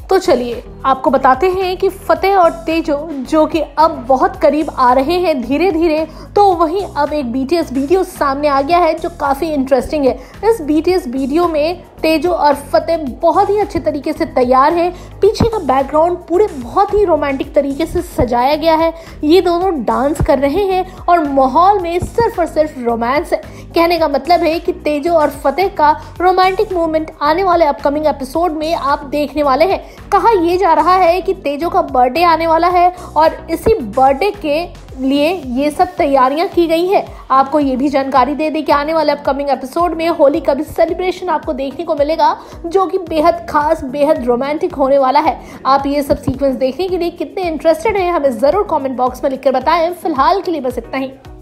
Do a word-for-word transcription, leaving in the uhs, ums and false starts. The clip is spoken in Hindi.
तो चलिए आपको बताते हैं कि फतेह और तेजो जो कि अब बहुत करीब आ रहे हैं धीरे धीरे, तो वहीं अब एक बीटीएस वीडियो सामने आ गया है जो काफ़ी इंटरेस्टिंग है। इस बीटीएस वीडियो में तेजो और फतेह बहुत ही अच्छे तरीके से तैयार है। पीछे का बैकग्राउंड पूरे बहुत ही रोमांटिक तरीके से सजाया गया है। ये दोनों डांस कर रहे हैं और माहौल में सिर्फ और सिर्फ रोमांस है। कहने का मतलब है कि तेजो और फतेह का रोमांटिक मोमेंट आने वाले अपकमिंग एपिसोड में आप देखने वाले हैं। कहा यह जा रहा है कि तेजो का बर्थडे आने वाला है और इसी बर्थडे के लिए ये सब तैयारियां की गई है। आपको ये भी जानकारी दे दें कि आने वाले अपकमिंग एपिसोड में होली का भी सेलिब्रेशन आपको देखने को मिलेगा जो कि बेहद खास, बेहद रोमांटिक होने वाला है। आप ये सब सीक्वेंस देखने के लिए कितने इंटरेस्टेड हैं हमें ज़रूर कमेंट बॉक्स में लिखकर बताएं। फिलहाल के लिए बस इतना ही।